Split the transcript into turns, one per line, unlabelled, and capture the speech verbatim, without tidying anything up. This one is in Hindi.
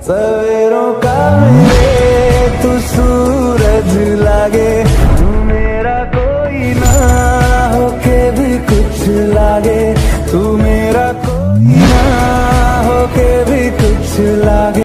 सवेरों का मेरे तू सूरज लागे, तू मेरा कोई ना होके भी कुछ लागे, तू